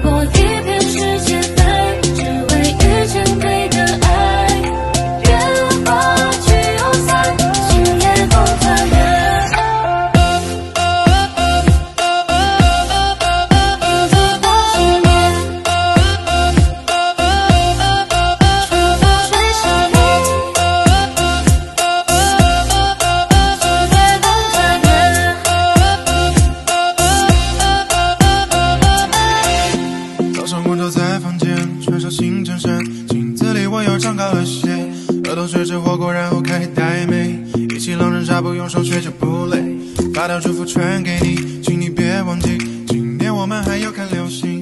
过一片世界白，只为遇见对的爱。愿花聚又散，今夜共团圆。 新衬衫，镜子里我又长高了些，儿童学吃火锅，然后开呆妹，一起狼人杀不用手却就不累，发条祝福传给你，请你别忘记，今年我们还要看流星。